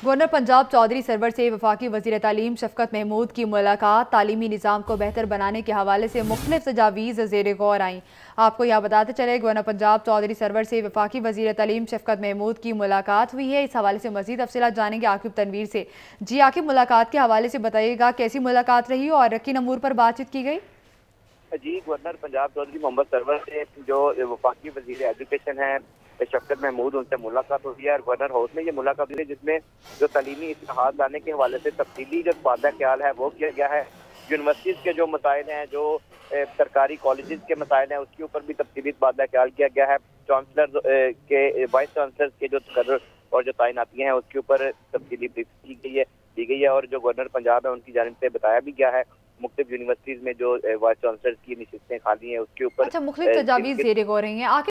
Governor Punjab Chaudhary server से वफाकी वज़ीर तालीम शफकत महमूद की मुलाकात तालीमी निज़ाम को बेहतर बनाने के हवाले से मुख्तलिफ तजावीज़ ज़ेर गौर आईं। आपको यह बताते चले गवर्नर पंजाब चौधरी सरवर से वफाकी वज़ीर तालीम शफकत महमूद की मुलाकात हुई है। इस हवाले से मज़ीद तफसीलात जानेंगे आकिब तनवीर से। जी आकिब, मुलाकात के हवाले से बताइएगा, कैसी मुलाकात रही और किन अमूर पर बातचीत की गई? जी, गवर्नर पंजाब चौधरी मोहम्मद सरवर से जो वफाकी वजीर एजुकेशन है शफकत महमूद, उनसे मुलाकात हुई है और गवर्नर हाउस में ये मुलाकात हुई है, जिसमें जो तालीमी इस्लाहात लाने के हवाले से तफसीली जो वादा ख्याल है वो किया गया है। यूनिवर्सिटीज़ के जो मसाइल हैं, जो सरकारी कॉलेजेस के मसाइल हैं, उसके ऊपर भी तफसीली वादा ख्याल किया गया है। चांसलर के वाइस चांसलर के जो तकर्रुर और जो तैनातियाँ हैं उसके ऊपर तफसीली ब्रीफ दी गई है और जो गवर्नर पंजाब है उनकी जानिब से बताया भी गया है मुख्तलिफ यूनिवर्सिटीज़ में जो वाइस चांसलर की नशिस्तें खाली हैं उसके ऊपर अच्छा, मुख्तलिफ तजावीज़ ज़ेर गौर रही हैं।